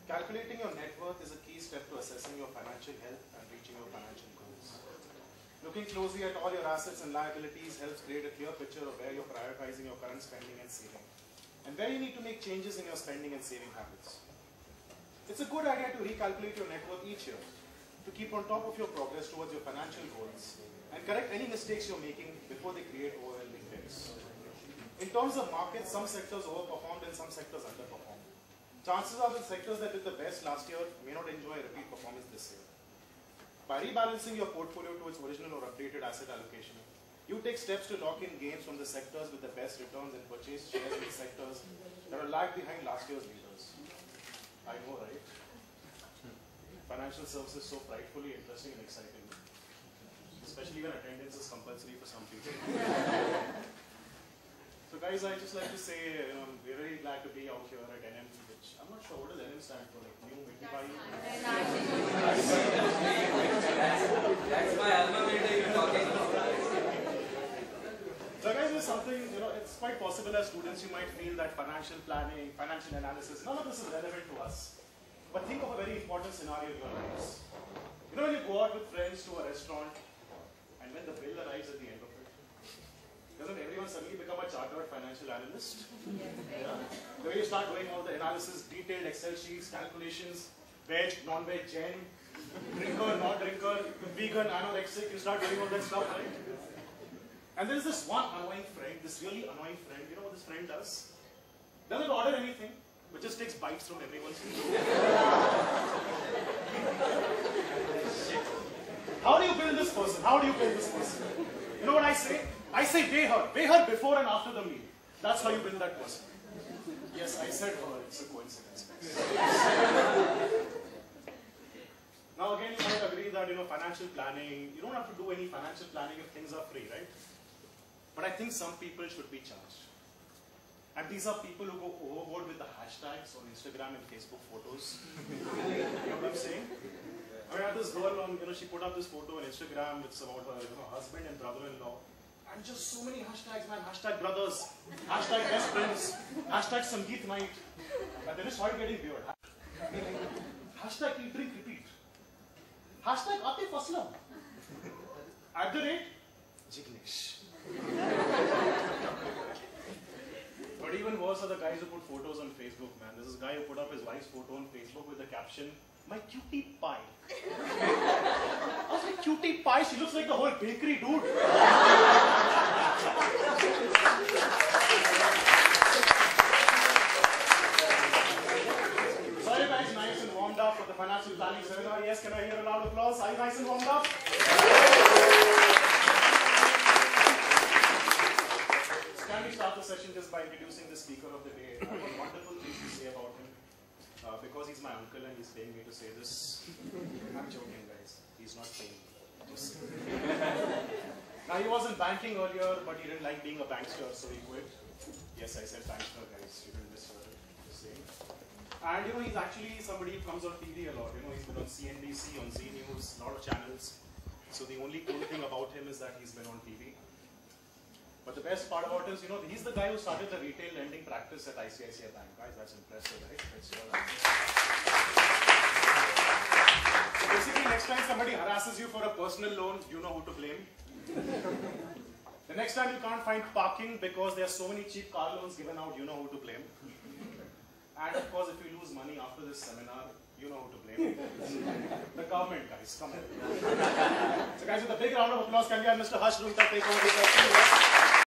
Calculating your net worth is a key step to assessing your financial health and reaching your financial goals. Looking closely at all your assets and liabilities helps create a clear picture of where you're prioritizing your current spending and saving, and where you need to make changes in your spending and saving habits. It's a good idea to recalculate your net worth each year to keep on top of your progress towards your financial goals and correct any mistakes you're making before they create overwhelming debts. In terms of markets, some sectors overperformed and some sectors underperformed. Chances are the sectors that did the best last year may not enjoy a repeat performance this year. By rebalancing your portfolio to its original or updated asset allocation, you take steps to lock in gains from the sectors with the best returns and purchase shares in sectors that are lagged behind last year's leaders. I know, right? Financial services so frightfully interesting and exciting, especially when attendance is compulsory for some people. So guys, I just like to say, we're really glad to be out here at NM, which I'm not sure what does NM stand for, like New Mitibai? That's my alma mater you're talking about. So guys, there's something, it's quite possible as students you might feel that financial planning, financial analysis, none of this is relevant to us. But think of a very important scenario in your lives. When you go out with friends to a restaurant, and when the bill arrives at the end of it, doesn't everyone suddenly become a chartered financial analyst? Yes. Yeah. The way you start doing all the analysis, detailed Excel sheets, calculations, veg, non-veg, gen, drinker, not drinker, vegan, anorexic, you start doing all that stuff, right? And there's this one annoying friend, this really annoying friend. You know what this friend does? Doesn't order anything, but just takes bites from everyone's food. How do you build this person? How do you build this person? You know what I say? I say weigh her before and after the meal. That's how you build that person. Yes, I said her, it's a coincidence. Now again, you might agree that financial planning, you don't have to do any financial planning if things are free, right? But I think some people should be charged. And these are people who go overboard with the hashtags on Instagram and Facebook photos. You know what I'm saying? I had this girl on, she put up this photo on Instagram. It's about her husband and brother-in-law. And just so many hashtags, man. Hashtag brothers, hashtag best friends, hashtag Sangeet night. And then it started getting weird. Hashtag eat, drink, repeat. Hashtag Atif Aslam. @Jignesh. But even worse are the guys who put photos on Facebook, man. There's this guy who put up his wife's photo on Facebook with the caption, "My cutie pie." I was like, cutie pie? She looks like the whole bakery, dude. So are you guys nice and warmed up for the financial planning seminar? Yes, can I hear a loud applause? Are you nice and warmed up? Can we start the session just by introducing the speaker of the day? I have a wonderful thing to say about him. Because he's my uncle and he's paying me to say this. I'm joking, guys. He's not paying me. Just now, he was in banking earlier, but he didn't like being a bankster, so he quit. Yes, I said bankster, guys. You didn't mishear it. Just saying. And he's actually somebody who comes on TV a lot. He's been on CNBC, on Z News, a lot of channels. So the only cool thing about him is that he's been on TV. But the best part about it is, he's the guy who started the retail lending practice at ICICI Bank. Guys, that's impressive, right? So basically, next time somebody harasses you for a personal loan, you know who to blame. The next time you can't find parking because there are so many cheap car loans given out, you know who to blame. And of course, if you lose money after this seminar, you know who to blame. The government, guys. Come on. So guys, with a big round of applause, can we have Mr. Harsh Rungta take over the session?